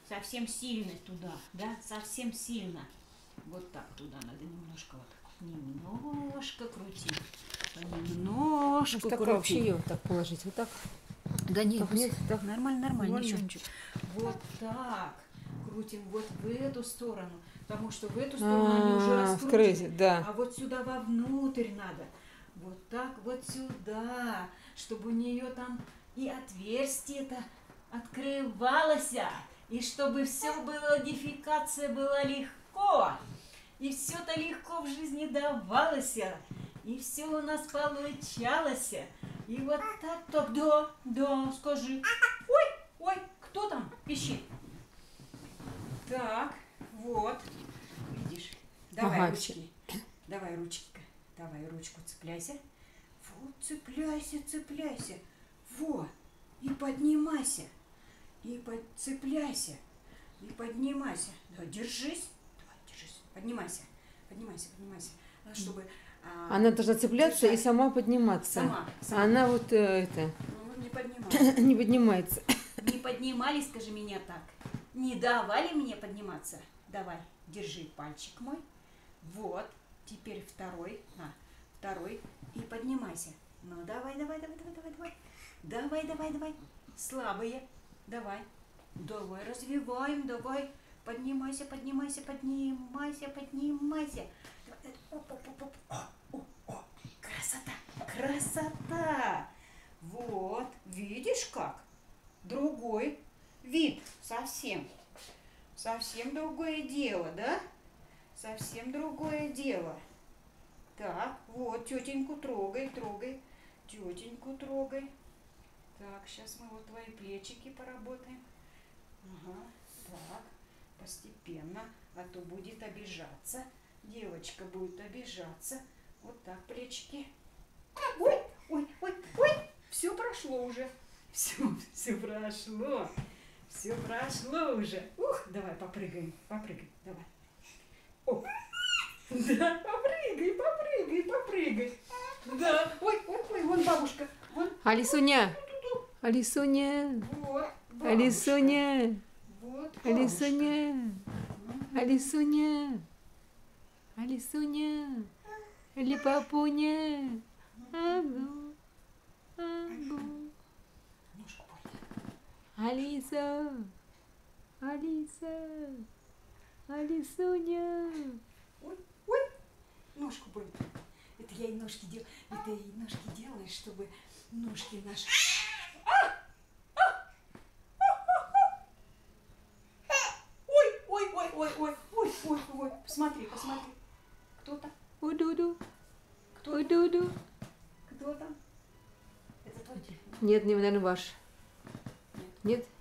совсем сильно туда, да, совсем сильно. Вот так туда надо немножко, вот, немножко крутить, немножко так крутить. вообще ее вот так положить, вот так. Да нет, Так, нет, так. нормально, Нормально. ничего. Вот так крутим вот в эту сторону, потому что в эту сторону они уже раскручены, да. а вот сюда вовнутрь надо. Вот так вот сюда, чтобы у нее там и отверстие-то открывалось, и чтобы все было, дефекация была легко, и все-то легко в жизни давалось, и все у нас получалось. И вот так, да, скажи. Ой, кто там пищит? Так, вот, видишь, давай ручки, давай ручки, давай ручку цепляйся. Вот, цепляйся, вот, и поднимайся, цепляйся, и поднимайся. Да, держись, давай, держись, поднимайся, чтобы... Она должна цепляться и сама подниматься. Сама. Она вот это... Ну, не поднимается. Не поднимается. Не поднимали, скажи, меня так. Не давали мне подниматься. Давай, держи пальчик мой. Вот, теперь второй. Второй. И поднимайся. Ну, давай. Давай. Слабые. Давай, развиваем, давай. Поднимайся. О, красота. Вот, видишь как? Другой вид совсем другое дело, да? Совсем другое дело. Так, вот, тетеньку трогай. Тетеньку трогай. Так, сейчас мы вот твои плечики поработаем. Ага, так, постепенно, а то будет обижаться. Девочка будет обижаться. Вот так, плечики. Ой, все прошло уже. Все прошло уже. Ух, давай попрыгаем, давай. О, да, попрыгай. Да, ой, вон бабушка. Вон. Алисуня. Вот, бабушка. Алисуня. Вот, Алисуня. Или папуня. Агу. Ножку больно. Алисуня. Ой, ножку больно. Это я ей ножки делаю, чтобы ножки наши... Ой, посмотри. Кто там? Уду-ду. Кто там? Это твой телефон? Нет, наверное, ваш. Нет. Нет?